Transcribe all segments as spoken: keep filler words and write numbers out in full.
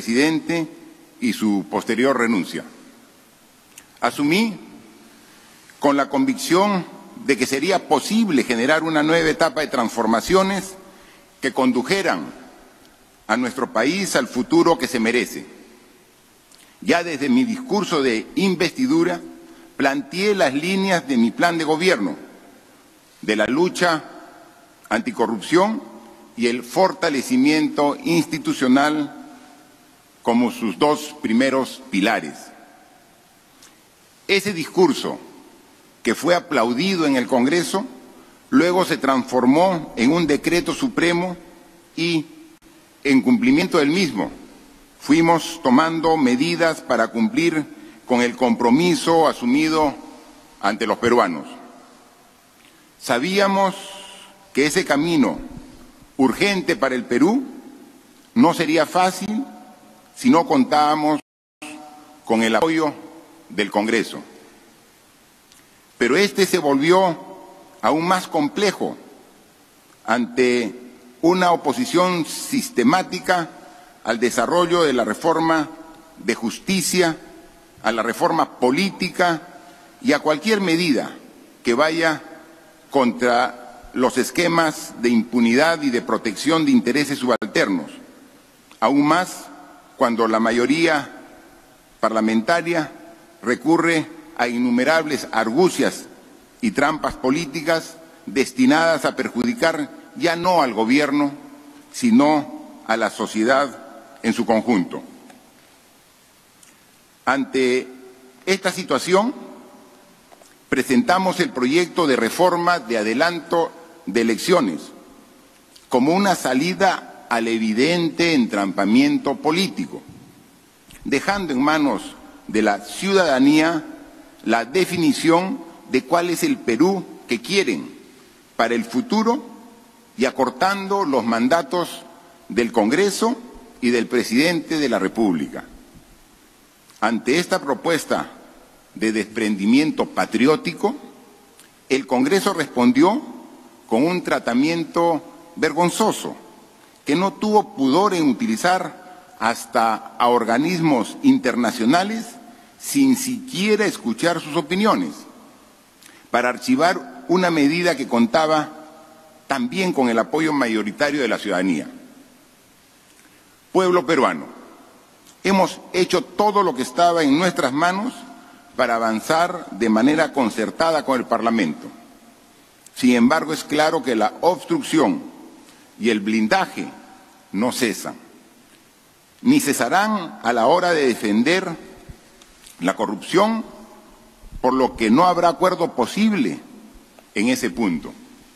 presidente y su posterior renuncia. Asumí con la convicción de que sería posible generar una nueva etapa de transformaciones que condujeran a nuestro país al futuro que se merece. Ya desde mi discurso de investidura planteé las líneas de mi plan de gobierno, de la lucha anticorrupción y el fortalecimiento institucional como sus dos primeros pilares. Ese discurso, que fue aplaudido en el Congreso, luego se transformó en un decreto supremo y, en cumplimiento del mismo, fuimos tomando medidas para cumplir con el compromiso asumido ante los peruanos. Sabíamos que ese camino urgente para el Perú no sería fácil si no contábamos con el apoyo del Congreso. Pero este se volvió aún más complejo ante una oposición sistemática al desarrollo de la reforma de justicia, a la reforma política y a cualquier medida que vaya contra los esquemas de impunidad y de protección de intereses subalternos, aún más cuando la mayoría parlamentaria recurre a innumerables argucias y trampas políticas destinadas a perjudicar ya no al gobierno, sino a la sociedad en su conjunto. Ante esta situación, presentamos el proyecto de reforma de adelanto de elecciones como una salida al evidente entrampamiento político, dejando en manos de la ciudadanía la definición de cuál es el Perú que quieren para el futuro y acortando los mandatos del Congreso y del Presidente de la República. Ante esta propuesta de desprendimiento patriótico, el Congreso respondió con un tratamiento vergonzoso que no tuvo pudor en utilizar hasta a organismos internacionales sin siquiera escuchar sus opiniones, para archivar una medida que contaba también con el apoyo mayoritario de la ciudadanía. Pueblo peruano, hemos hecho todo lo que estaba en nuestras manos para avanzar de manera concertada con el Parlamento. Sin embargo, es claro que la obstrucción y el blindaje no cesan, ni cesarán a la hora de defender la corrupción, por lo que no habrá acuerdo posible en ese punto.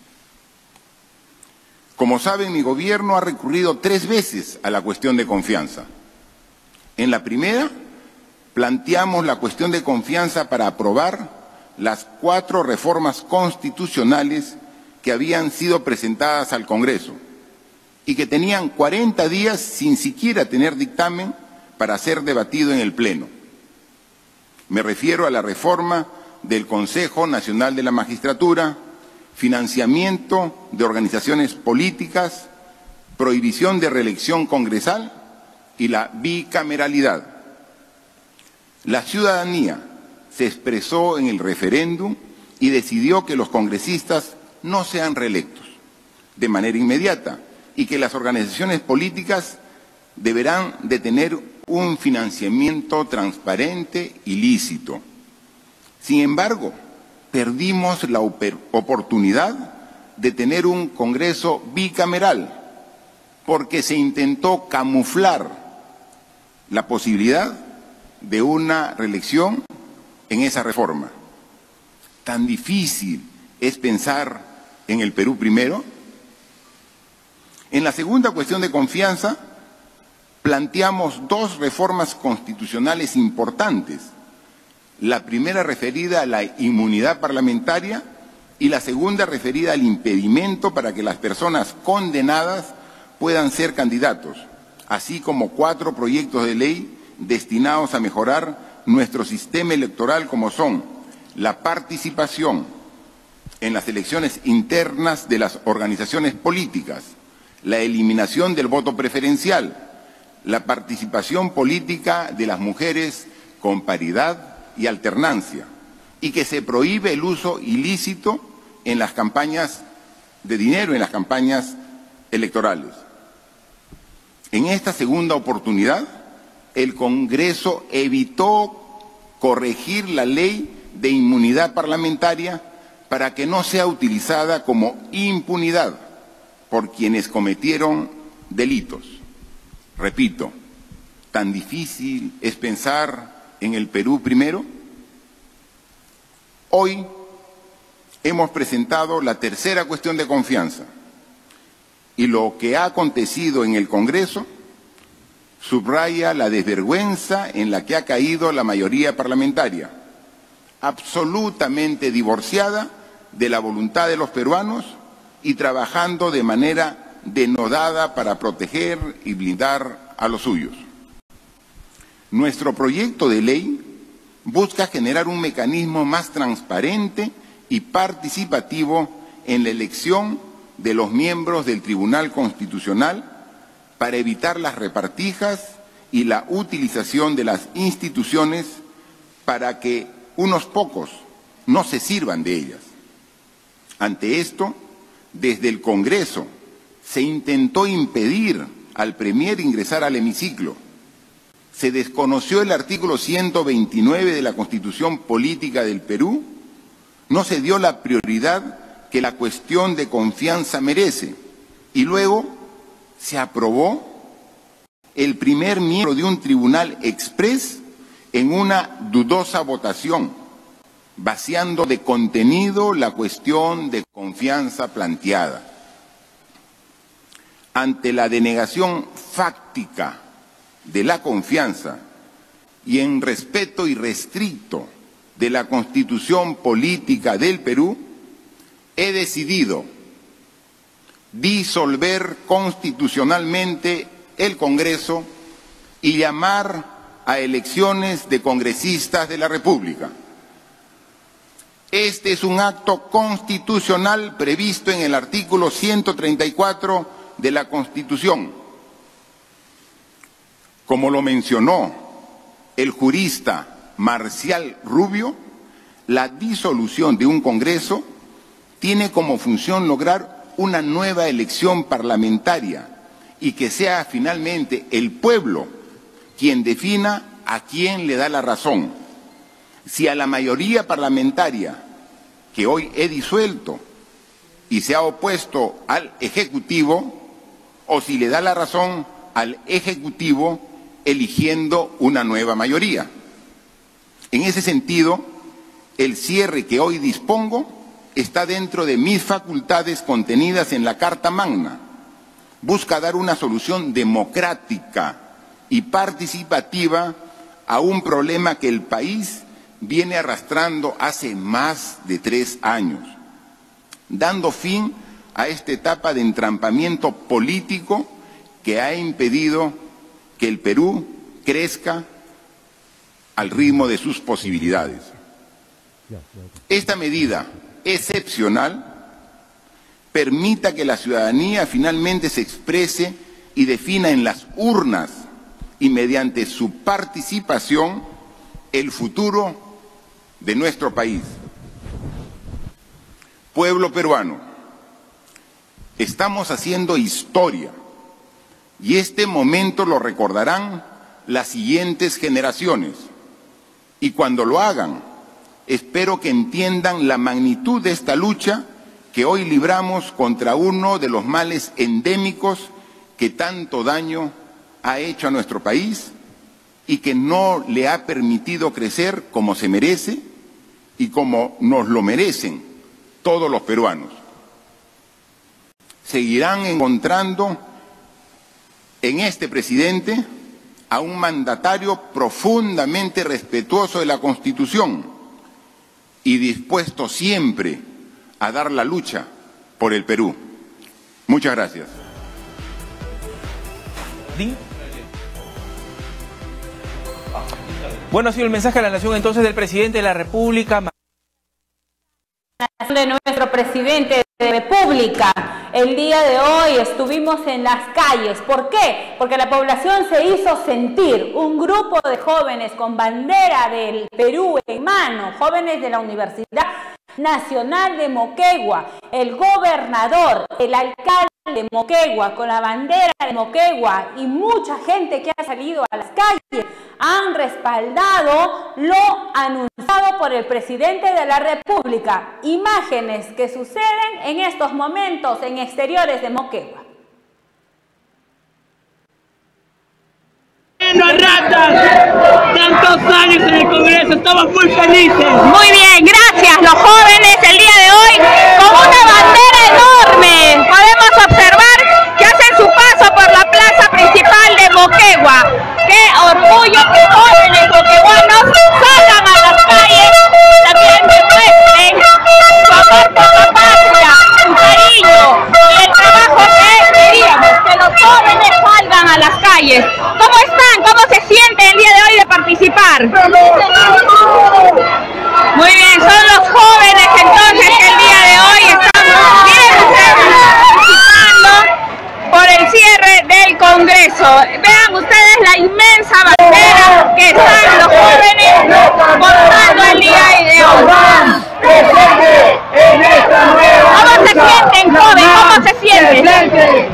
Como saben, mi gobierno ha recurrido tres veces a la cuestión de confianza. En la primera, planteamos la cuestión de confianza para aprobar las cuatro reformas constitucionales que habían sido presentadas al Congreso y que tenían cuarenta días sin siquiera tener dictamen para ser debatido en el Pleno. Me refiero a la reforma del Consejo Nacional de la Magistratura, financiamiento de organizaciones políticas, prohibición de reelección congresal y la bicameralidad. La ciudadanía se expresó en el referéndum y decidió que los congresistas no sean reelectos de manera inmediata y que las organizaciones políticas deberán de tener un financiamiento transparente y lícito. Sin embargo, perdimos la oportunidad de tener un Congreso bicameral porque se intentó camuflar la posibilidad de una reelección en esa reforma. ¿Tan difícil es pensar en el Perú primero? En la segunda cuestión de confianza, planteamos dos reformas constitucionales importantes. La primera referida a la inmunidad parlamentaria y la segunda referida al impedimento para que las personas condenadas puedan ser candidatos, así como cuatro proyectos de ley destinados a mejorar nuestro sistema electoral, como son la participación en las elecciones internas de las organizaciones políticas, la eliminación del voto preferencial, la participación política de las mujeres con paridad y alternancia, y que se prohíbe el uso ilícito en las campañas de dinero, en las campañas electorales. En esta segunda oportunidad, el Congreso evitó corregir la ley de inmunidad parlamentaria para que no sea utilizada como impunidad por quienes cometieron delitos. Repito, ¿tan difícil es pensar en el Perú primero? Hoy hemos presentado la tercera cuestión de confianza y lo que ha acontecido en el Congreso subraya la desvergüenza en la que ha caído la mayoría parlamentaria, absolutamente divorciada de la voluntad de los peruanos y trabajando de manera denodada para proteger y blindar a los suyos. Nuestro proyecto de ley busca generar un mecanismo más transparente y participativo en la elección de los miembros del Tribunal Constitucional para evitar las repartijas y la utilización de las instituciones para que unos pocos no se sirvan de ellas. Ante esto, desde el Congreso se intentó impedir al Premier ingresar al hemiciclo. Se desconoció el artículo ciento veintinueve de la Constitución Política del Perú, no se dio la prioridad que la cuestión de confianza merece y luego se aprobó el primer miembro de un tribunal exprés en una dudosa votación, vaciando de contenido la cuestión de confianza planteada. Ante la denegación fáctica de la confianza y en respeto irrestricto de la Constitución Política del Perú, he decidido disolver constitucionalmente el Congreso y llamar a elecciones de congresistas de la República. Este es un acto constitucional previsto en el artículo ciento treinta y cuatro de la Constitución. Como lo mencionó el jurista Marcial Rubio, la disolución de un Congreso tiene como función lograr una nueva elección parlamentaria y que sea finalmente el pueblo quien defina a quién le da la razón. Si a la mayoría parlamentaria que hoy he disuelto y se ha opuesto al Ejecutivo, o si le da la razón al Ejecutivo eligiendo una nueva mayoría. En ese sentido, el cierre que hoy dispongo está dentro de mis facultades contenidas en la Carta Magna. Busca dar una solución democrática y participativa a un problema que el país viene arrastrando hace más de tres años, dando fin a esta etapa de entrampamiento político que ha impedido que el Perú crezca al ritmo de sus posibilidades. Esta medida excepcional permita que la ciudadanía finalmente se exprese y defina en las urnas y mediante su participación el futuro de nuestro país. Pueblo peruano, estamos haciendo historia y este momento lo recordarán las siguientes generaciones. Y cuando lo hagan, espero que entiendan la magnitud de esta lucha que hoy libramos contra uno de los males endémicos que tanto daño ha hecho a nuestro país y que no le ha permitido crecer como se merece y como nos lo merecen todos los peruanos. Seguirán encontrando en este presidente a un mandatario profundamente respetuoso de la Constitución y dispuesto siempre a dar la lucha por el Perú. Muchas gracias. Bueno, ha sido el mensaje a la nación entonces del presidente de la República. De nuestro presidente de la República. El día de hoy estuvimos en las calles. ¿Por qué? Porque la población se hizo sentir. Un grupo de jóvenes con bandera del Perú en mano, jóvenes de la Universidad Nacional de Moquegua, el gobernador, el alcalde de Moquegua con la bandera de Moquegua y mucha gente que ha salido a las calles han respaldado lo anunciado por el presidente de la República. Imágenes que suceden en estos momentos en exteriores de Moquegua. Ratas, tantos años en el Congreso, estamos muy felices. Muy bien, gracias. Los jóvenes el día de hoy con una bandera enorme. Podemos observar que hacen su paso por la plaza principal de Moquegua. Qué orgullo que jóvenes moqueguanos salgan a las calles, también demuestren su amor por la patria, su cariño y el trabajo que queríamos, que los jóvenes salgan a las calles. ¿Cómo están? ¿Cómo se sienten el día de hoy de participar? Muy bien, son los jóvenes entonces que el día de hoy están bien participando por el cierre del Congreso. Vean ustedes la inmensa bandera que están los jóvenes portando el día de hoy. ¿Cómo se sienten, joven? ¿Cómo se sienten?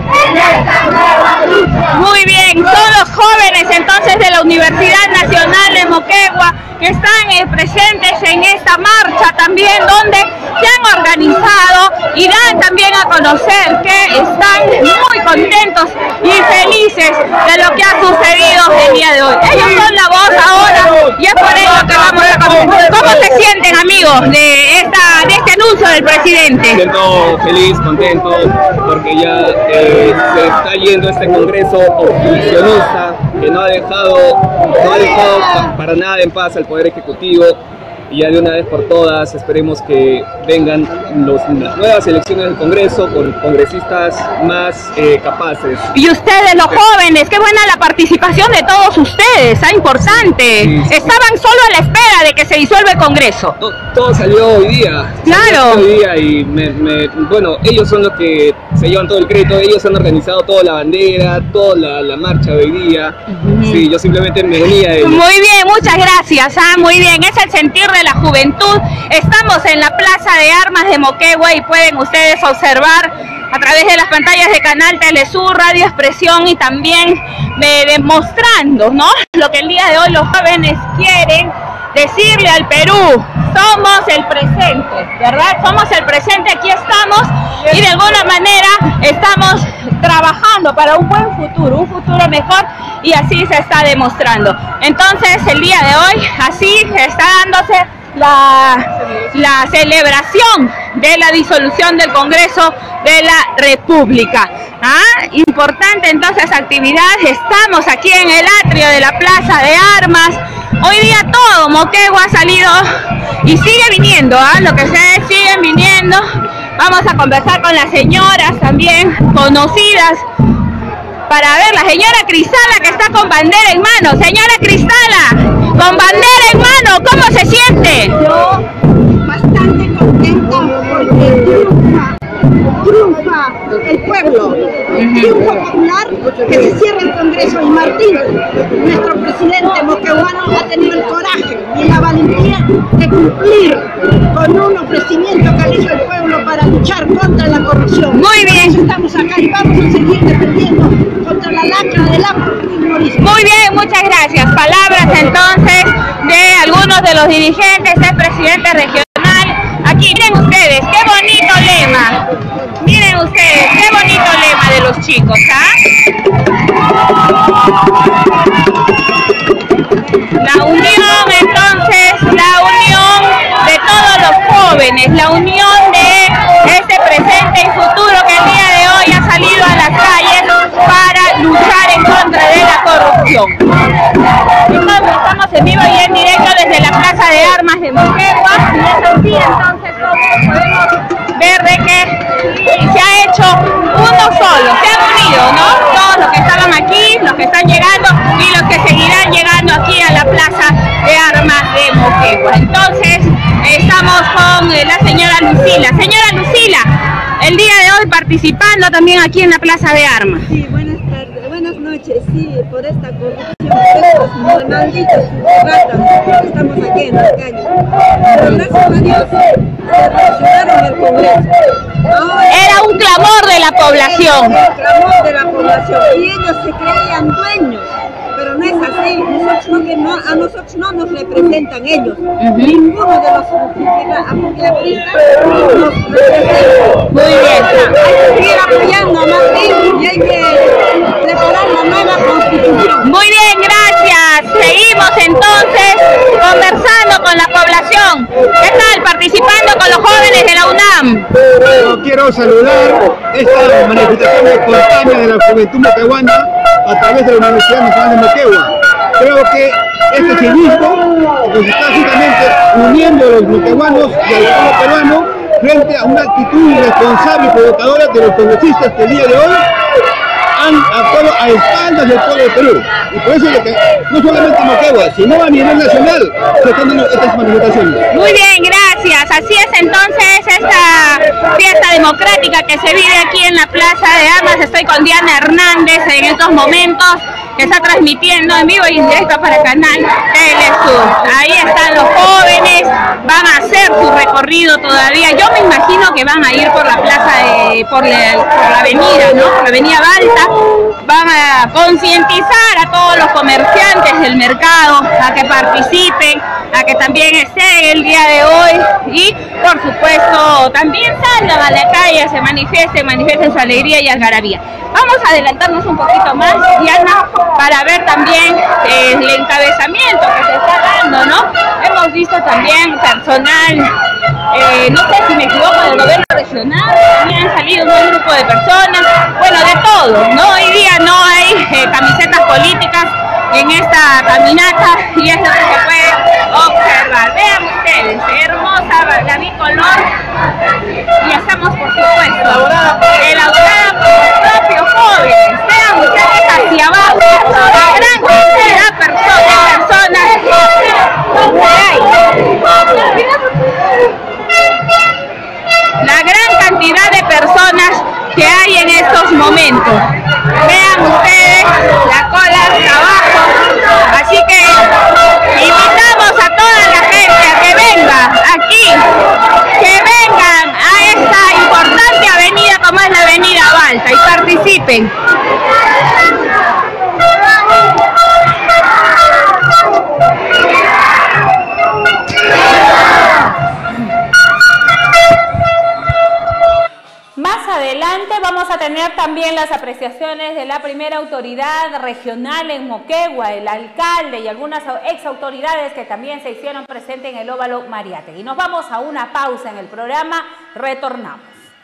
Muy bien, son los jóvenes entonces de la Universidad Nacional de Moquegua que están eh, presentes en esta marcha también, donde se han organizado y dan también a conocer que están muy contentos y felices de lo que ha sucedido el día de hoy. Ellos son la voz ahora y es por ello que vamos a conocer. ¿Cómo se sienten, amigos, de, esta, de este anuncio del presidente? Me siento feliz, contento, porque ya eh, se está yendo este Congreso obstruccionista que no ha dejado, no ha dejado pa, para nada en paz al Poder Ejecutivo, y ya de una vez por todas esperemos que vengan los, las nuevas elecciones del Congreso con congresistas más eh, capaces. Y ustedes, los jóvenes, qué buena la participación de todos ustedes, ¿ah? Importante. Sí, sí. Estaban solo a la espera de que se disuelva el Congreso. Todo, todo salió hoy día. Claro. Hoy día y me, me, bueno, ellos son los que se llevan todo el crédito, ellos han organizado toda la bandera, toda la, la marcha de hoy día. Uh-huh. Sí, yo simplemente me unía a ellos. Muy bien, muchas gracias, ¿ah? Muy bien, es el sentir de la juventud. Estamos en la Plaza de Armas de Moquegua y pueden ustedes observar a través de las pantallas de Canal Telesur, Radio Expresión y también eh, demostrando, ¿no?, lo que el día de hoy los jóvenes quieren decirle al Perú. Somos el presente, ¿verdad? Somos el presente, aquí estamos y de alguna manera estamos trabajando para un buen futuro, un futuro mejor, y así se está demostrando. Entonces el día de hoy así está dándose la, la celebración de la disolución del Congreso de la República. ¿Ah? Importante entonces actividad, estamos aquí en el atrio de la Plaza de Armas. Hoy día todo Moquegua ha salido y sigue viniendo, ¿ah? Lo que ustedes siguen viniendo. Vamos a conversar con las señoras también conocidas para ver la señora Cristala, que está con bandera en mano. Señora Cristala, con bandera en mano, ¿cómo se siente? Yo bastante contenta porque triunfa, triunfa el pueblo, el triunfo popular, que se cierre el Congreso. Y Martín, nuestro presidente moqueguano, ha tenido el coraje y la valentía de cumplir con un ofrecimiento que le hizo el pueblo para luchar contra la corrupción. Muy bien. Estamos acá y vamos a seguir defendiendo contra la lacra del fujimorismo. Muy bien, muchas gracias. Palabras entonces de algunos de los dirigentes del presidente regional. Aquí, miren ustedes, qué bonito lema. Miren ustedes, qué bonito lema de los chicos, ¿ah? La unión, entonces, la unión de todos los jóvenes, la unión de este presente y futuro que el día de hoy ha salido a las calles para luchar en contra de la corrupción. Estamos, estamos en vivo y en directo desde la Plaza de Armas de Moquegua, y es así entonces como podemos ver de que se ha hecho uno solo, se han unido, ¿no? Todos los que estaban aquí, los que están llegando y los que seguirán llegando aquí a la Plaza de Armas de Moquegua. Entonces, estamos con la señora Lucila. Señora Lucila, el día de hoy participando también aquí en la Plaza de Armas. Sí, buenas tardes, buenas noches, sí, por esta corrupción, estos malditos ratas, estamos aquí en las calles. Pero gracias a Dios se reaccionaron el Congreso. Ahora, Era un clamor de la población. el clamor de la población y ellos se creían dueños. Pero no es así, nosotros no, que no, a nosotros no nos representan ellos, uh-huh. Ninguno de los aplicadistas nos representa. Muy bien. Hay que seguir apoyando a Martín y hay que preparar la nueva constitución. Muy bien, gracias. Seguimos entonces conversando con la población. ¿Qué tal? Participando con los jóvenes de la UNAM. Yo quiero saludar esta manifestación espontánea de la juventud moqueguana a través de la Universidad Nacional de Moquegua. Creo que este civismo que se está justamente uniendo a los moqueguanos y al pueblo peruano frente a una actitud irresponsable y provocadora de los congresistas que el día de hoy han actuado a espaldas del pueblo de Perú. Y por eso es que no solamente en Moquegua, sino a nivel nacional se están dando estas manifestaciones. Muy bien, gracias. Así es entonces esta fiesta democrática que se vive aquí en la Plaza de Armas. Estoy con Diana Hernández en estos momentos, que está transmitiendo en vivo y en directo para Canal Telesur. Ahí están los jóvenes, van a hacer su recorrido todavía. Yo me imagino que van a ir por la plaza, de, por, la, por la avenida, ¿no? Por la avenida Balta. Van a concientizar a todos los comerciantes del mercado a que participen, a que también estén el día de hoy y, por supuesto, también salgan a la calle, se manifiesten, manifiesten su alegría y algarabía. Vamos a adelantarnos un poquito más, Diana, para ver también eh, el encabezamiento que se está dando, ¿no? Hemos visto también personal, eh, no sé si me equivoco, del gobierno regional, también han salido un buen grupo de personas, bueno, de todo, ¿no? Hoy día no hay eh, camisetas políticas en esta caminata y es lo que se puede observar. Vean ustedes, hermosa la bicolor y estamos, por supuesto, elaborada por los propios jóvenes. Vean ustedes hacia abajo la gran cantidad de personas que hay. La gran cantidad de personas que hay en estos momentos. Vean ustedes la cola hasta abajo. Así que invitamos a toda la gente a que venga aquí, que vengan a esta importante avenida como es la avenida Balta y participen. Más adelante vamos a tener también las apreciaciones de la primera autoridad regional en Moquegua, el alcalde y algunas ex autoridades que también se hicieron presentes en el Óvalo Mariátegui. Nos vamos a una pausa en el programa, retornamos.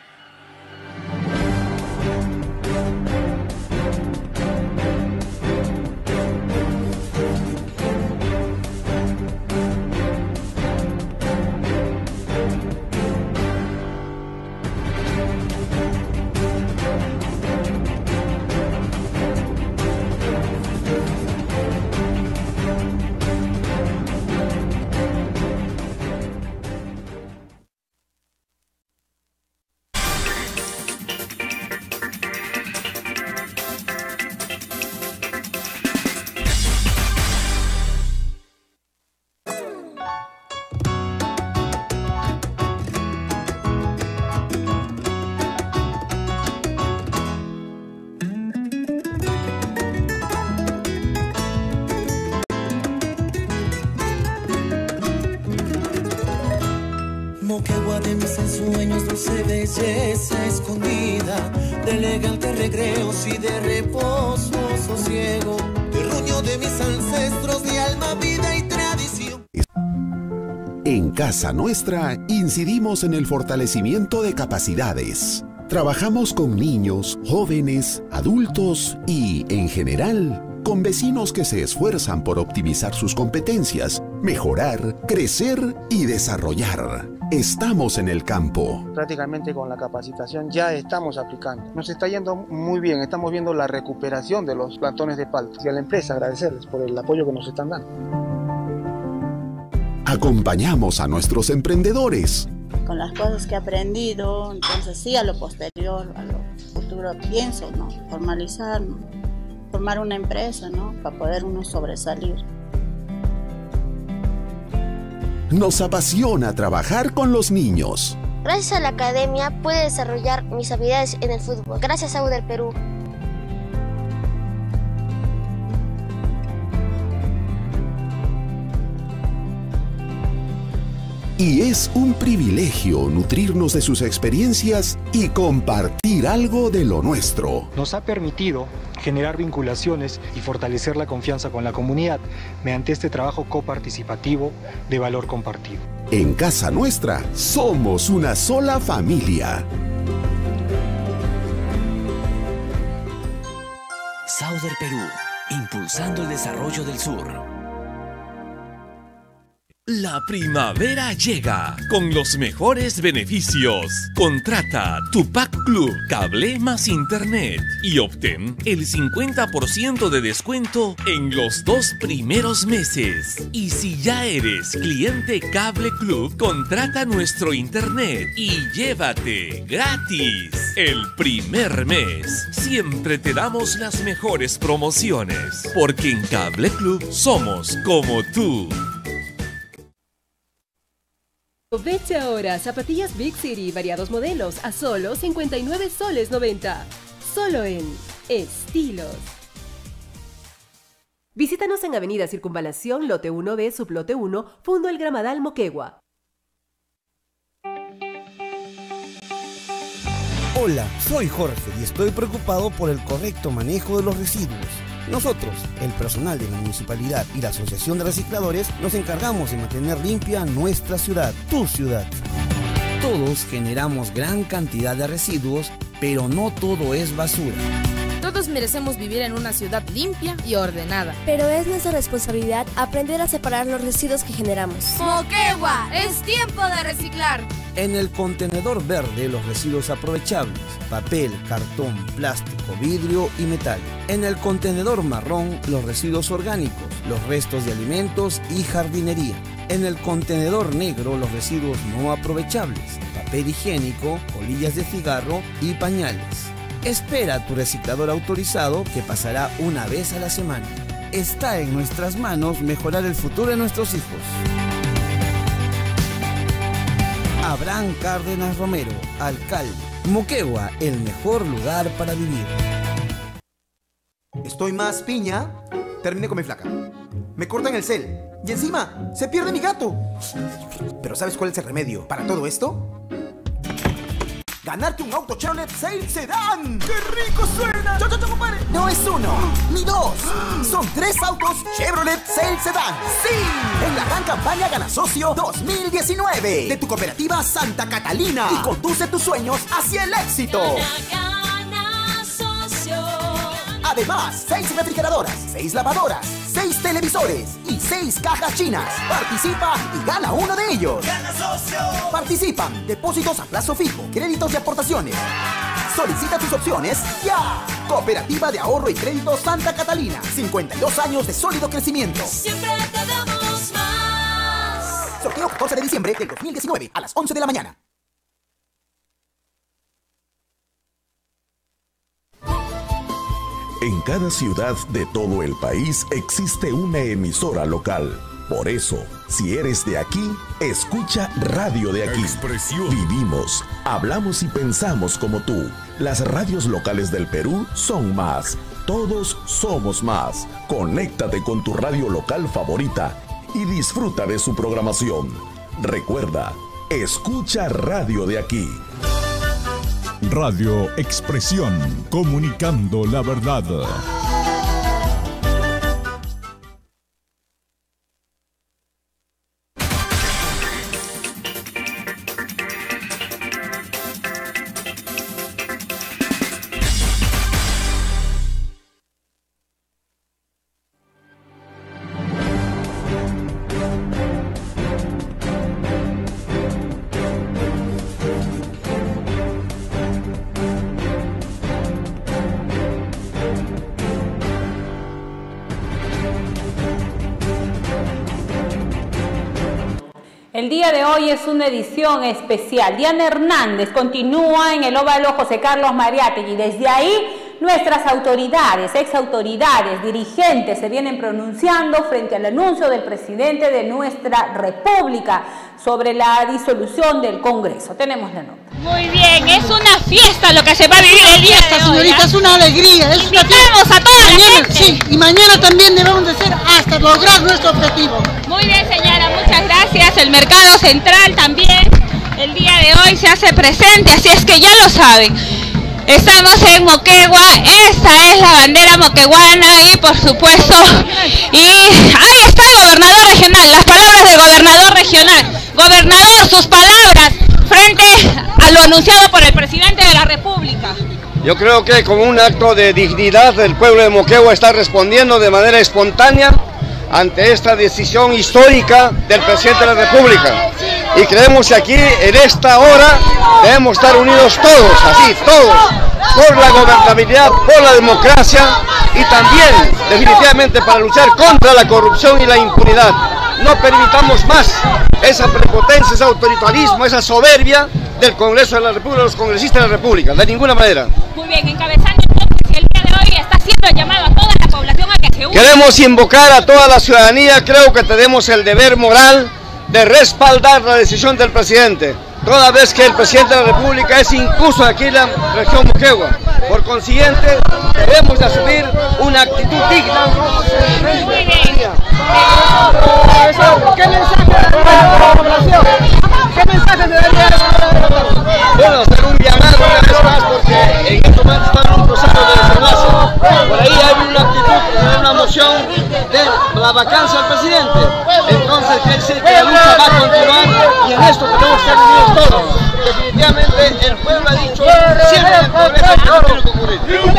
Moquegua de mis ensueños, dulce belleza escondida, de elegantes recreos y de reposo, sosiego, terruño de mis ancestros, de alma, vida y tradición. En Casa Nuestra incidimos en el fortalecimiento de capacidades. Trabajamos con niños, jóvenes, adultos y, en general, con vecinos que se esfuerzan por optimizar sus competencias, mejorar, crecer y desarrollar. Estamos en el campo. Prácticamente con la capacitación ya estamos aplicando. Nos está yendo muy bien, estamos viendo la recuperación de los plantones de palta. Y a la empresa agradecerles por el apoyo que nos están dando. Acompañamos a nuestros emprendedores con las cosas que he aprendido. Entonces sí, a lo posterior, a lo futuro pienso, ¿no? Formalizar, ¿no? Formar una empresa, ¿no? Para poder uno sobresalir. Nos apasiona trabajar con los niños. Gracias a la academia pude desarrollar mis habilidades en el fútbol. Gracias a U del Perú. Y es un privilegio nutrirnos de sus experiencias y compartir algo de lo nuestro. Nos ha permitido generar vinculaciones y fortalecer la confianza con la comunidad mediante este trabajo coparticipativo de valor compartido. En Casa Nuestra somos una sola familia. Sauder Perú, impulsando el desarrollo del sur. La primavera llega con los mejores beneficios. Contrata tu Pack Club Cable más Internet y obtén el cincuenta por ciento de descuento en los dos primeros meses. Y si ya eres cliente Cable Club, contrata nuestro Internet y llévate gratis el primer mes. Siempre te damos las mejores promociones, porque en Cable Club somos como tú. Aprovecha ahora zapatillas Big City, variados modelos a solo cincuenta y nueve soles noventa. Solo en Estilos. Visítanos en Avenida Circunvalación, Lote uno B, Sublote uno, Fundo El Gramadal, Moquegua. Hola, soy Jorge y estoy preocupado por el correcto manejo de los residuos. Nosotros, el personal de la municipalidad y la Asociación de Recicladores, nos encargamos de mantener limpia nuestra ciudad, tu ciudad. Todos generamos gran cantidad de residuos, pero no todo es basura. Todos merecemos vivir en una ciudad limpia y ordenada. Pero es nuestra responsabilidad aprender a separar los residuos que generamos. ¡Moquegua! ¡Es tiempo de reciclar! En el contenedor verde, los residuos aprovechables: papel, cartón, plástico, vidrio y metal. En el contenedor marrón, los residuos orgánicos, los restos de alimentos y jardinería. En el contenedor negro, los residuos no aprovechables: papel higiénico, colillas de cigarro y pañales. Espera a tu reciclador autorizado, que pasará una vez a la semana. Está en nuestras manos mejorar el futuro de nuestros hijos. Abraham Cárdenas Romero, alcalde. Moquegua, el mejor lugar para vivir. Estoy más piña. Terminé con mi flaca. Me cortan el cel. Y encima, se pierde mi gato. Pero ¿sabes cuál es el remedio para todo esto? ¡Ganarte un auto Chevrolet Sail Sedan! ¡Qué rico suena! ¡Yo, yo, yo, compadre! No es uno, ni dos. Son tres autos Chevrolet Sail Sedan. ¡Sí! En la gran campaña Gana Socio dos mil diecinueve de tu cooperativa Santa Catalina. Y conduce tus sueños hacia el éxito. Gana, gana, socio. Además, seis refrigeradoras, seis lavadoras, seis televisores y seis cajas chinas. Participa y gana uno de ellos. ¡Gana Socio! Participan depósitos a plazo fijo, créditos y aportaciones. Solicita tus opciones ya. Cooperativa de Ahorro y Crédito Santa Catalina. cincuenta y dos años de sólido crecimiento. Siempre te damos más. Sorteo catorce de diciembre del dos mil diecinueve a las once de la mañana. En cada ciudad de todo el país existe una emisora local. Por eso, si eres de aquí, escucha Radio de Aquí. Expresión. Vivimos, hablamos y pensamos como tú. Las radios locales del Perú son más. Todos somos más. Conéctate con tu radio local favorita y disfruta de su programación. Recuerda, escucha Radio de Aquí. Radio Expresión, comunicando la verdad. El día de hoy es una edición especial. Diana Hernández continúa en el óvalo José Carlos Mariátegui. Desde ahí, nuestras autoridades, exautoridades, dirigentes se vienen pronunciando frente al anuncio del presidente de nuestra República sobre la disolución del Congreso. Tenemos la nota. Muy bien, es una fiesta lo que se va a vivir el día de hoy. Señorita, ¿eh? es una alegría. Es Invitamos una a toda mañana, la gente. Sí, y mañana también debemos de ser hasta lograr nuestro objetivo. Muy bien, señora, muchas gracias. El Mercado Central también el día de hoy se hace presente, así es que ya lo saben. Estamos en Moquegua, esta es la bandera moqueguana y por supuesto, y ahí está el gobernador regional, las palabras del gobernador regional. Gobernador, sus palabras frente a lo anunciado por el presidente de la República. Yo creo que como un acto de dignidad el pueblo de Moquegua está respondiendo de manera espontánea ante esta decisión histórica del presidente de la República. Y creemos que aquí, en esta hora, debemos estar unidos todos, así, todos, por la gobernabilidad, por la democracia y también, definitivamente, para luchar contra la corrupción y la impunidad. No permitamos más esa prepotencia, ese autoritarismo, esa soberbia del Congreso de la República, de los congresistas de la República, de ninguna manera. Muy bien, encabezando entonces el día de hoy está haciendo el llamado a toda la población a que se una. Queremos invocar a toda la ciudadanía, creo que tenemos el deber moral de respaldar la decisión del presidente, toda vez que el presidente de la República es incluso aquí en la región Moquegua. Por consiguiente, debemos de asumir una actitud digna. Muy bien. ¿Qué mensaje para la población? ¿Qué mensaje debería dar? Bueno, hacer un llamado una vez más porque en este momento estamos en un proceso de desenlace. Por ahí hay una actitud, una moción de la vacancia del presidente. Entonces quiere decir que la lucha va a continuar y en esto tenemos que estar unidos todos. Definitivamente el pueblo ha dicho siempre en el Congreso que no tiene que ocurrir.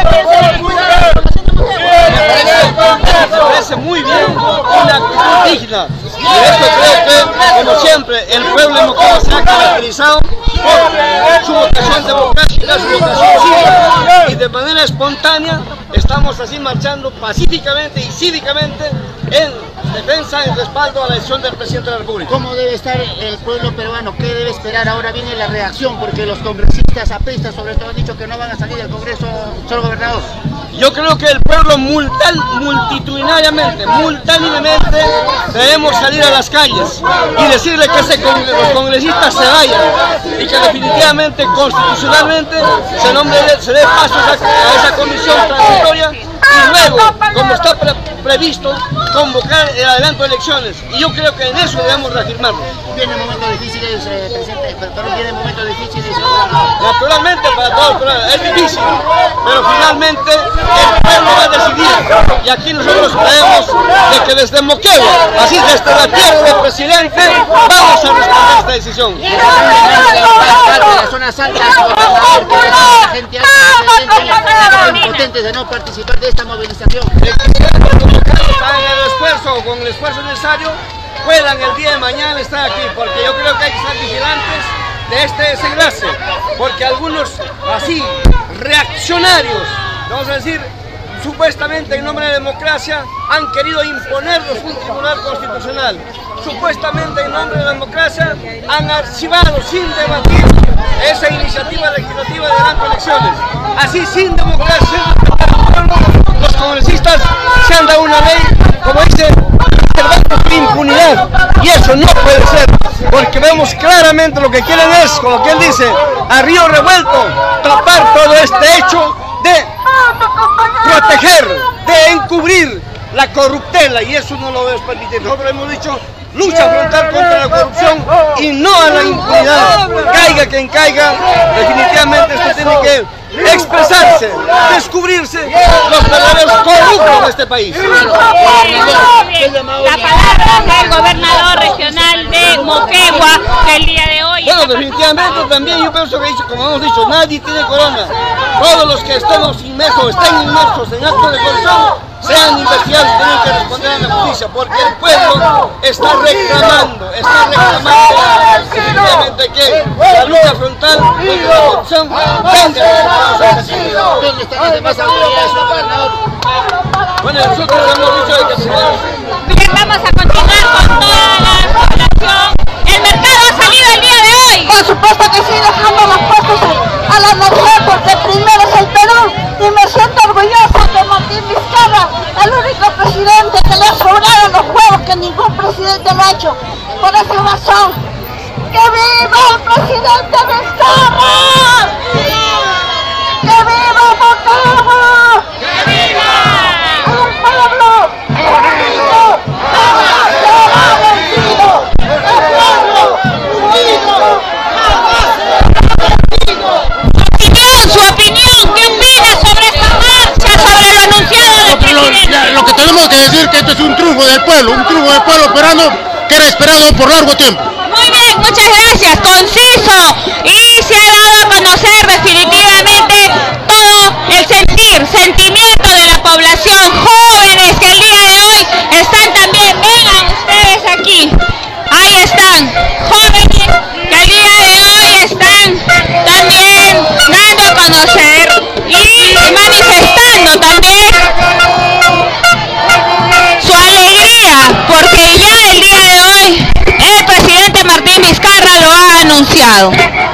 Me parece muy bien, una actitud digna. Y esto creo que, como siempre, el pueblo de Moquegua se ha caracterizado por su vocación democrática, su vocación cívica, y de manera espontánea estamos así marchando pacíficamente y cívicamente en defensa y respaldo a la decisión del presidente de la República. ¿Cómo debe estar el pueblo peruano? ¿Qué debe esperar? Ahora viene la reacción porque los congresistas apristas sobre todo han dicho que no van a salir del Congreso, señor gobernador. Yo creo que el pueblo multal, multitudinariamente, multáneamente debemos salir a las calles y decirle que ese con, los congresistas se vayan y que definitivamente, constitucionalmente, se, nombre, se dé paso a esa, a esa comisión transitoria y luego, como está pre previsto, convocar el adelanto de elecciones. Y yo creo que en eso debemos reafirmarnos. Vienen momentos difíciles, eh, presidente, pero vienen momentos difíciles. Naturalmente para todos, pero es difícil, pero finalmente el pueblo va a decidir. Y aquí nosotros creemos de que desde Moquegua, así desde la tierra del presidente, vamos a responder esta decisión. De las zonas altas, gobernador, que la gente hace impotentes de no participar de esta movilización. Están en el esfuerzo, con el esfuerzo necesario, puedan el día de mañana estar aquí, porque yo creo que hay que estar vigilantes de este desenlace, porque algunos así, reaccionarios, vamos a decir, supuestamente en nombre de la democracia, han querido imponernos un tribunal constitucional. Supuestamente en nombre de la democracia han archivado sin debatir esa iniciativa legislativa de adelanto de elecciones. Así sin democracia, los congresistas se han dado una ley, como dice, reservando su impunidad. Y eso no puede ser, porque vemos claramente lo que quieren es, como quien dice, a río revuelto, tapar todo este hecho de proteger, de encubrir la corruptela, y eso no lo debemos permitir. Nosotros hemos dicho lucha frontal contra la corrupción y no a la impunidad. Caiga quien caiga, definitivamente esto tiene que expresarse, descubrirse los verdaderos corruptos de este país. La palabra del gobernador regional de Moquegua el día de hoy. Bueno, definitivamente también yo pienso que, como hemos dicho, nadie tiene corona. Todos los que estemos inmersos, estén inmersos en actos de corrupción, sean investigados y tienen que responder a la justicia, porque el pueblo está reclamando, está reclamando definitivamente que la lucha frontal contra la corrupción venga. ¿Dónde están las demás autoridades, señor gobernador? Bueno, nosotros hemos dicho de que se Bien, vamos a continuar con toda la población. El Por esa razón, ¡que viva el presidente Vizcarra! ¡Que viva Moquegua! ¡Que viva! ¡El pueblo unido jamás será vencido! ¡El pueblo unido jamás será vencido! Opinión, su opinión, ¿qué opina sobre esta marcha, sobre lo anunciado del presidente? Lo, lo que tenemos que decir es que esto es un triunfo del pueblo, un triunfo del pueblo peruano que era esperado por largo tiempo. Muy bien, muchas gracias, conciso, y se ha dado a conocer definitivamente todo el sentir, sentimiento de la población, jóvenes que el día de hoy están también, vengan ustedes aquí, ahí están, jóvenes que el día de hoy están también dando a conocer y manifestando también su alegría, porque ya el día de hoy el presidente Martín Vizcarra lo ha anunciado.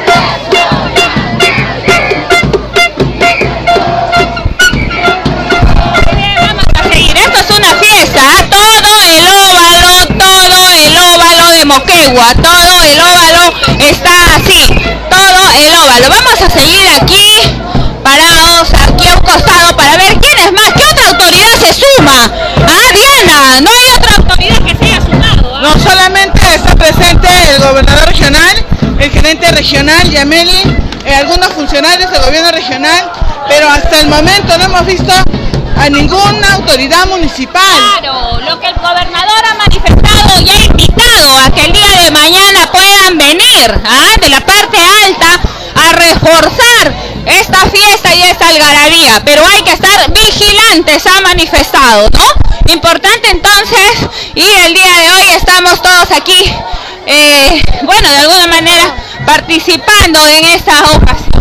Bien, vamos a seguir. Esto es una fiesta, todo el óvalo, todo el óvalo de Moquegua, todo el óvalo está así, todo el óvalo. Vamos a seguir aquí, parados, aquí a un costado para ver quién es más, qué otra autoridad se suma. Ah, Diana, no hay otra autoridad que se haya sumado. ¿Ah? No solamente está presente el gobernador regional, el gerente regional, Yameli, eh, algunos funcionarios del gobierno regional, pero hasta el momento no hemos visto a ninguna autoridad municipal. Claro, lo que el gobernador ha manifestado y ha invitado a que el día de mañana puedan venir, ¿ah?, de la parte alta a reforzar esta fiesta y esta algarabía, pero hay que estar vigilantes, ha manifestado, ¿no? Importante entonces, y el día de hoy estamos todos aquí, eh, bueno, de alguna manera participando en esta ocasión.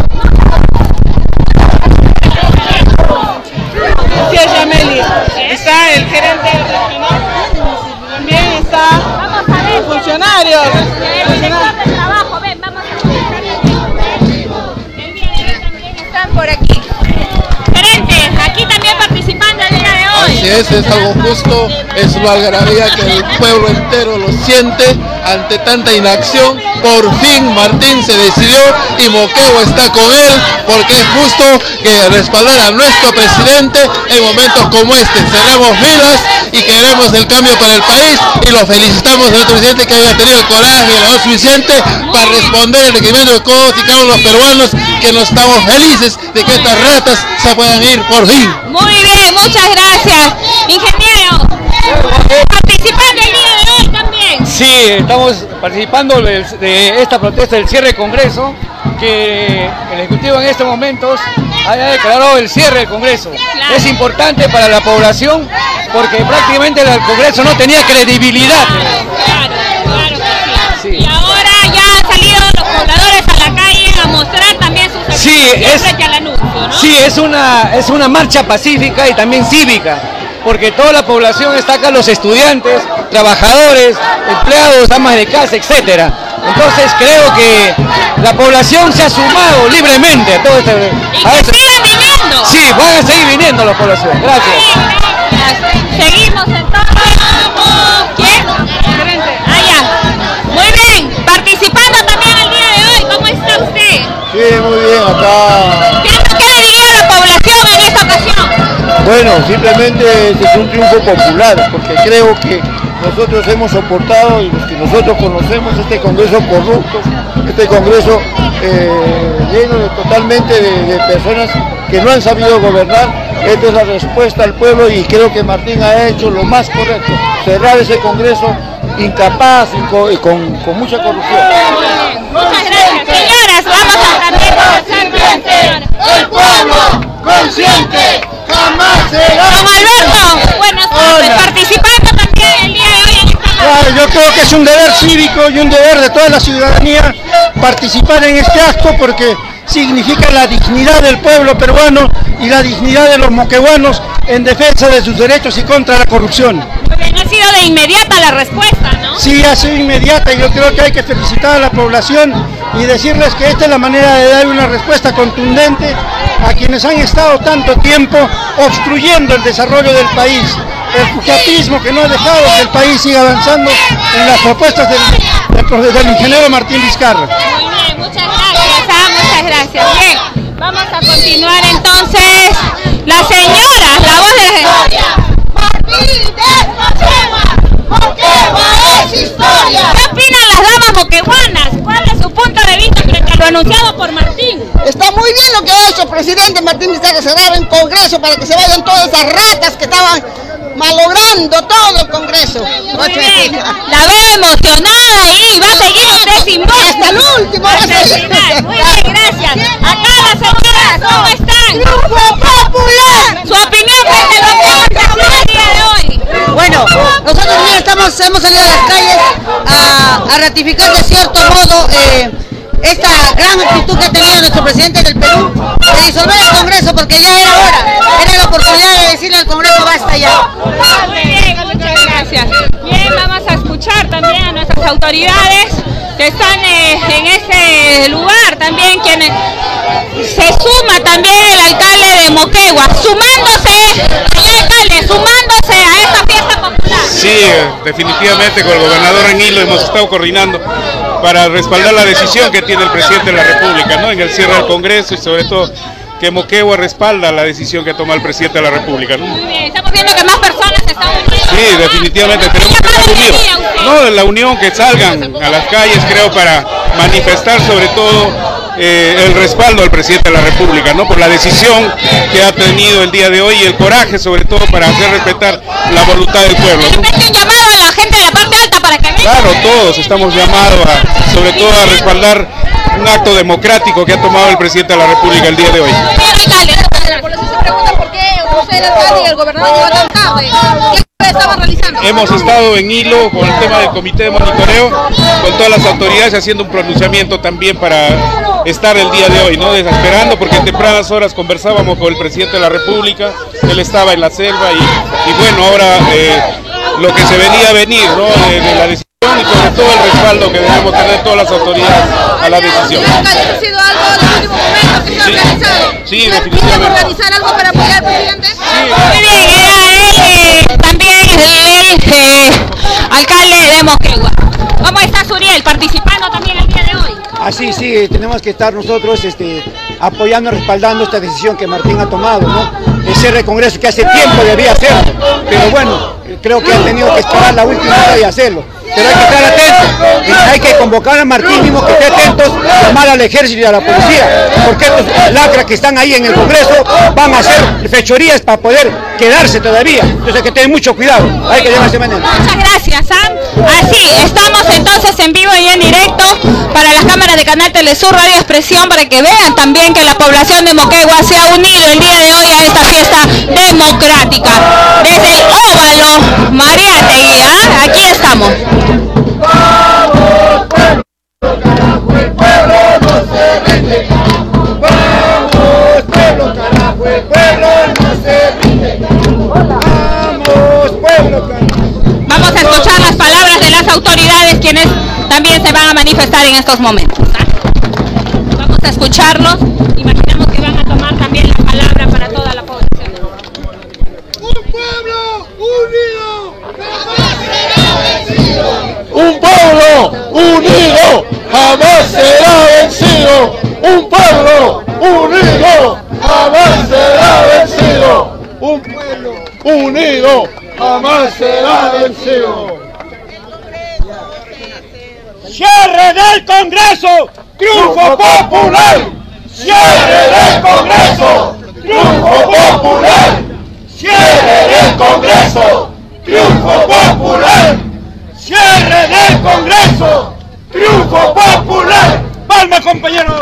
Gracias, Yameli. Está el gerente regional, también está los funcionarios. Trabajo, ven, vamos a el día de hoy también están por aquí. Gerente, aquí también participando el día de hoy. Así es, es algo justo, es una algarabía que el pueblo entero lo siente ante tanta inacción. Por fin Martín se decidió y Moquegua está con él, porque es justo que respaldar a nuestro presidente en momentos como este. Cerramos filas y queremos el cambio para el país y lo felicitamos a nuestro presidente que haya tenido el coraje y el valor suficiente para responder el requerimiento de todos y cada uno de los peruanos, que nos estamos felices de que estas ratas se puedan ir por fin. Muy bien, muchas gracias. Ingeniero, participando el día de hoy también. Sí, estamos participando de, de esta protesta del cierre del Congreso, que el Ejecutivo en estos momentos haya declarado el cierre del Congreso. Claro. Es importante para la población porque prácticamente el Congreso no tenía credibilidad. Claro, claro que sí. Sí. Y ahora ya han salido los pobladores a la calle a mostrar también sus sí, acciones es, frente al anuncio, ¿no? Sí, es una, es una marcha pacífica y también cívica, porque toda la población está acá, los estudiantes, trabajadores, empleados, amas de casa, etcétera. Entonces creo que la población se ha sumado libremente a todo este... Y a que este... sigan viniendo. Sí, van a seguir viniendo la población. Gracias. Sí, gracias. Seguimos entonces. ¿Quién? Ah, ya. Muy bien. Participando también el día de hoy. ¿Cómo está usted? Sí, muy bien, acá. ¿Qué es lo que le diría a la población en esta ocasión? Bueno, simplemente este es un triunfo popular, porque creo que nosotros hemos soportado y los que nosotros conocemos este Congreso corrupto, este Congreso eh, lleno de, totalmente de, de personas que no han sabido gobernar. Esta es la respuesta al pueblo y creo que Martín ha hecho lo más correcto, cerrar ese Congreso incapaz y con, y con, con mucha corrupción. Muchas gracias. Señoras, vamos a también consciente. El pueblo consciente jamás será. Don Alberto, buenas tardes. Participando también el día de hoy en esta Claro, yo creo que es un deber cívico y un deber de toda la ciudadanía participar en este acto, porque significa la dignidad del pueblo peruano y la dignidad de los moqueguanos en defensa de sus derechos y contra la corrupción. Muy bien, ha sido de inmediata la respuesta, ¿no? Sí, ha sido inmediata y yo creo que hay que felicitar a la población y decirles que esta es la manera de dar una respuesta contundente a quienes han estado tanto tiempo obstruyendo el desarrollo del país. el pujatismo que no ha dejado que el país siga avanzando en las propuestas del, del, del ingeniero Martín Vizcarra. Muy bien, muchas gracias, ah, muchas gracias. Bien, vamos a continuar entonces. La señora, la voz de Moquegua es historia. ¿Qué opinan las damas moqueguanas? ¿Cuál es su punto de vista frente a lo anunciado por Martín? Está muy bien lo que ha hecho el presidente Martín Vizcarra, cerrar el Congreso para que se vayan todas esas ratas que estaban malogrando todo el Congreso. Muy bien, la veo emocionada y va a seguir usted sin voz. Hasta el último. Hasta el final. Muy bien, gracias. Acá las señoras, ¿cómo están? ¡Triunfo popular! Su opinión frente a lo que hemos hecho el día de hoy. Bueno, nosotros también estamos, hemos salido a las calles a, a ratificar de cierto modo eh, esta gran actitud que ha tenido nuestro presidente del Perú de disolver el Congreso, porque ya era hora, era la oportunidad de decirle al Congreso basta ya. Muy bien, muchas gracias. Bien, vamos a escuchar también a nuestras autoridades que están eh, en ese lugar, también quienes se suma también el alcalde de Moquegua, sumándose, el alcalde, sumándose a esta fiesta popular. Sí, definitivamente con el gobernador en hilo hemos estado coordinando para respaldar la decisión que tiene el presidente de la República, ¿no? En el cierre del Congreso y sobre todo que Moquegua respalda la decisión que toma el presidente de la República, ¿no? Muy bien, estamos viendo que más personas se están uniendo. Sí, definitivamente tenemos que estar unidos. No, de la unión, que salgan a las calles, creo, para manifestar sobre todo eh, el respaldo al presidente de la República, ¿no? Por la decisión que ha tenido el día de hoy y el coraje sobre todo para hacer respetar la voluntad del pueblo, ¿no? Un llamado a la gente de la parte alta para que venga. Claro, todos estamos llamados a, sobre todo a respaldar un acto democrático que ha tomado el presidente de la República el día de hoy. La población se pregunta por qué usted, el alcalde y el gobernador llevan tan tarde. ¿Qué estaban realizando? Hemos estado en hilo con el tema del comité de monitoreo, con todas las autoridades haciendo un pronunciamiento también para estar el día de hoy, ¿no? Desesperando, porque en tempranas horas conversábamos con el presidente de la República, él estaba en la selva y, y bueno, ahora eh, lo que se venía a venir, ¿no? De, de la decisión y sobre todo el respaldo que debemos tener todas las autoridades a la decisión. ¿Ha sido algo de último momento que se ha organizado? Sí, definitivamente. ¿Organizar algo para apoyar al presidente? Muy bien, era él eh, también el eh, alcalde de Moquegua. ¿Cómo está Suriel participando también el día de hoy? Así, sí, tenemos que estar nosotros este, apoyando, respaldando esta decisión que Martín ha tomado, ¿no? El cierre de Congreso que hace tiempo debía hacerlo, pero bueno, creo que ha tenido que esperar la última hora y hacerlo. Pero hay que estar atentos, y hay que convocar a Martín mismo que esté atentos, llamar al ejército y a la policía, porque estos lacras que están ahí en el Congreso van a hacer fechorías para poder quedarse todavía. Entonces hay que tener mucho cuidado, hay que llevarse manera. Muchas gracias, Sam. Así, estamos entonces en vivo y en directo para las cámaras de Canal Telesur Radio Expresión, para que vean también que la población de Moquegua se ha unido el día de hoy a esta fiesta democrática. Desde el Óvalo Mariátegui, ¿ah? Aquí estamos. ¡Vamos, pueblo! ¡Carajo, el pueblo no se rinde! ¡Vamos, pueblo! ¡Carajo, el pueblo no se rinde! ¡Vamos, pueblo! Carajo! Vamos a escuchar las palabras de las autoridades, quienes también se van a manifestar en estos momentos, ¿ah? Vamos a escucharlos. Imaginamos que van a tomar también la palabra para toda la población. ¡Un pueblo unido! ¡Jamás será vencido! Un pueblo unido jamás será vencido. Un pueblo unido jamás será vencido. Un pueblo unido jamás será vencido. ¡Cierre del Congreso! ¡Triunfo popular! ¡Cierre del Congreso! ¡Triunfo popular! ¡Cierre del Congreso! ¡Triunfo popular! ¡Cierre del Congreso! ¡Triunfo popular! ¡Palma, compañeros!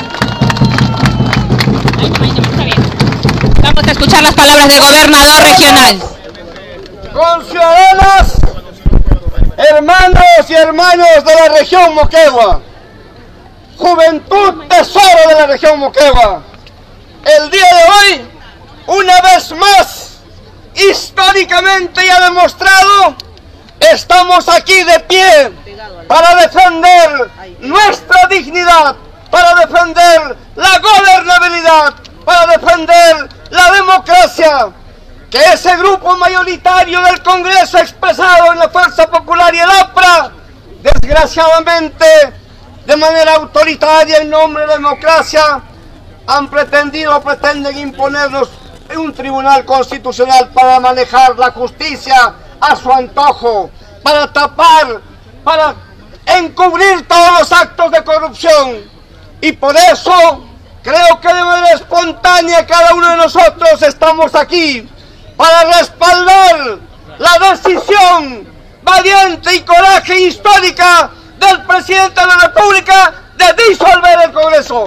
Vamos a escuchar las palabras del gobernador regional. Conciudadanas, hermanos y hermanos de la región Moquegua, juventud tesoro de la región Moquegua, el día de hoy, una vez más, históricamente ya demostrado, estamos aquí de pie para defender nuestra dignidad, para defender la gobernabilidad, para defender la democracia. que ese grupo mayoritario del Congreso expresado en la Fuerza Popular y el A P R A, desgraciadamente, de manera autoritaria en nombre de la democracia, han pretendido o pretenden imponernos un tribunal constitucional para manejar la justicia a su antojo, para tapar, para encubrir todos los actos de corrupción. Y por eso creo que de manera espontánea cada uno de nosotros estamos aquí para respaldar la decisión valiente y coraje histórica del presidente de la República de disolver el Congreso.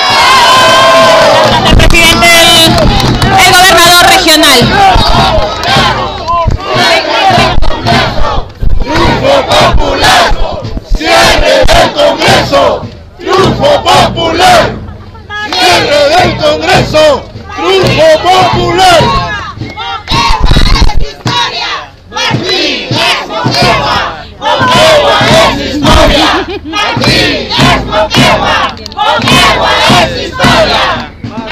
El presidente del el gobernador regional. ¡Triunfo popular! ¡Cierre del Congreso! ¡Triunfo popular! ¡Cierre del Congreso! ¡Triunfo popular! Martín es Moquegua, Moquegua es historia. Martín es Moquegua, Moquegua es historia.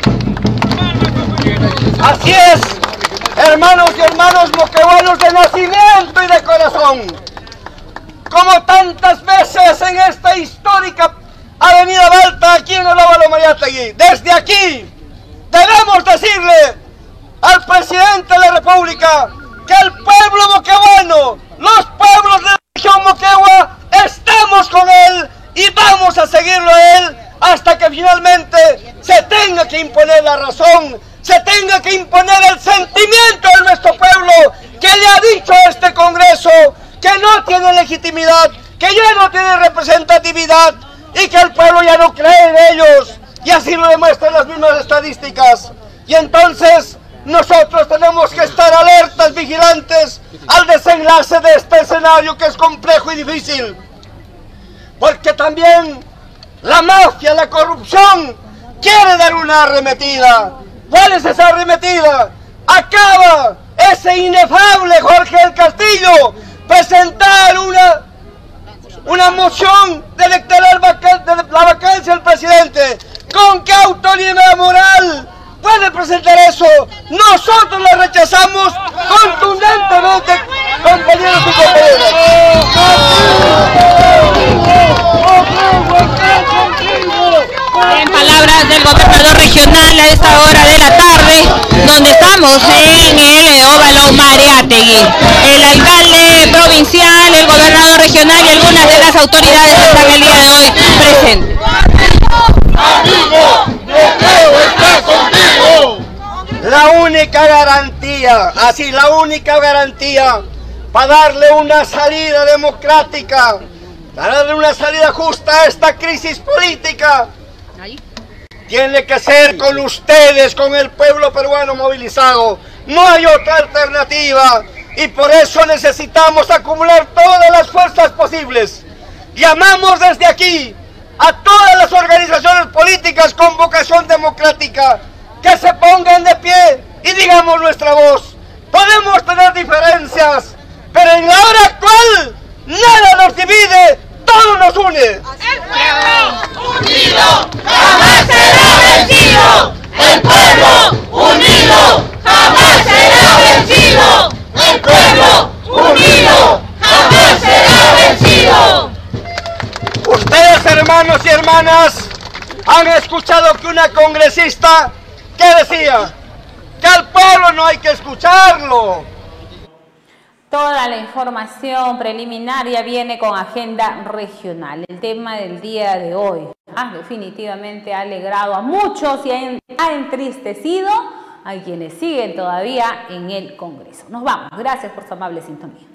Así es, hermanos y hermanos moqueguanos de nacimiento y de corazón. Como tantas veces en esta histórica Avenida Balta, aquí en el Óvalo Mariátegui, desde aquí debemos decirle al presidente de la República que el pueblo moqueguano, los pueblos de la región Moquegua, estamos con él y vamos a seguirlo a él hasta que finalmente se tenga que imponer la razón, se tenga que imponer el sentimiento de nuestro pueblo, que le ha dicho a este Congreso que no tiene legitimidad, que ya no tiene representatividad y que el pueblo ya no cree en ellos, y así lo demuestran las mismas estadísticas. Y entonces nosotros tenemos que estar alertas, vigilantes al desenlace de este escenario que es complejo y difícil, porque también la mafia, la corrupción quiere dar una arremetida. ¿Cuál es esa arremetida? Acaba ese inefable Jorge del Castillo presentar una una moción de declarar vacan de la vacancia del presidente. ¿Con qué autoridad moral puede presentar eso? Nosotros lo rechazamos contundentemente, compañeros y compañeras. En palabras del gobernador regional a esta hora de la tarde, donde estamos en el Óvalo Mariátegui. El alcalde provincial, el gobernador regional y algunas de las autoridades están el día de hoy presentes. ¡Amigo! ¡Moquegua está contigo! La única garantía, así la única garantía para darle una salida democrática, para darle una salida justa a esta crisis política, tiene que ser con ustedes, con el pueblo peruano movilizado. No hay otra alternativa y por eso necesitamos acumular todas las fuerzas posibles. Llamamos desde aquí a todas las organizaciones políticas con vocación democrática que se pongan de pie y digamos nuestra voz. Podemos tener diferencias, pero en la hora actual nada nos divide, todo nos une. El pueblo unido jamás será vencido. El pueblo unido jamás será vencido. El pueblo unido jamás será vencido. Ustedes, hermanos y hermanas, han escuchado que una congresista que decía que al pueblo no hay que escucharlo. Toda la información preliminaria viene con agenda regional. El tema del día de hoy ah, definitivamente ha alegrado a muchos y ha entristecido a quienes siguen todavía en el Congreso. Nos vamos. Gracias por su amable sintonía.